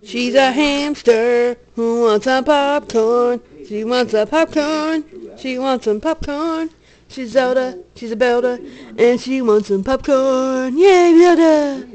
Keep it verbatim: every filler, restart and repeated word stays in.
She's a hamster who wants some popcorn. She wants some popcorn. She wants some popcorn. She's Zelda, she's a Belda, and she wants some popcorn. Yay, Belda!